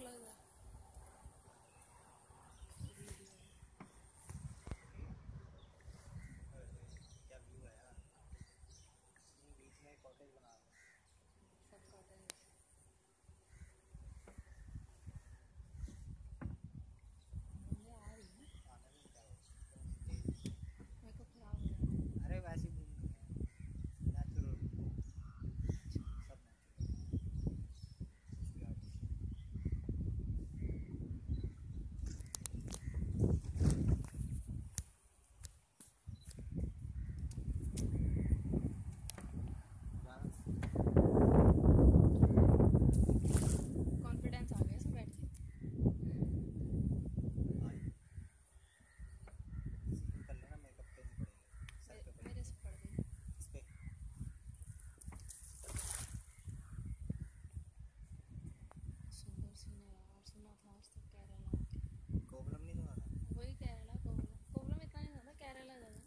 लग रहा क्या व्यू है यार, बीच में कॉटेज बना सब कॉटन मुझे आ रही है आने में क्या हो मेरे को खराब हो रहा अरे वैसे ही नेचुरल सब नेचुरल कुछ भी आर्टिफिशियल। कॉन्फिडेंस आ गया सब बैठ के सीन कर लेना, मेकअप पे नहीं पड़ेगा, सर पे मेरे पड़ेगा, से पड़ गई इस पे सुंदर सीन है यार। सुना था आज तक केरला कोबलम नहीं सुना था। वही केरला कोवलम कोवलम इतना नहीं था केरला ज़्यादा।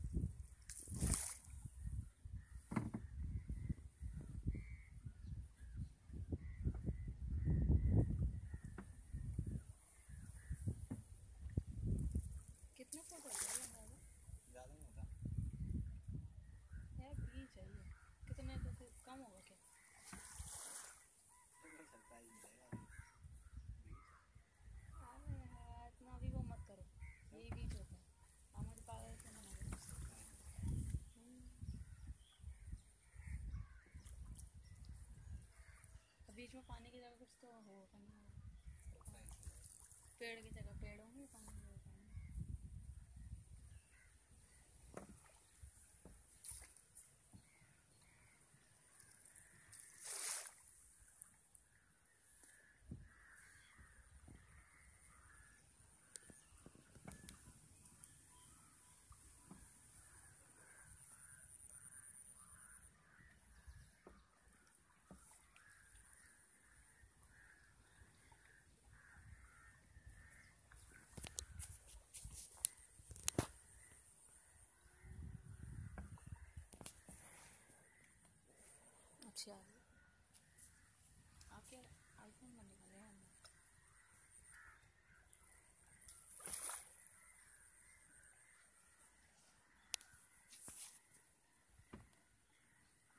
कितना फोटो है अंदाजा ज़्यादा नहीं होता, यार बीच है ये कितने तो फिर कम होगा क्या तो सरप्राइज मिलेगा अभी। अरे यार इतना भी वो मत करो यही बीच होता है हमारे पागल से मना करो बीच में पानी की जगह कुछ तो होगा नहीं पेड़ की जगह पेड़ होंगे पानी की जगह पानी अच्छा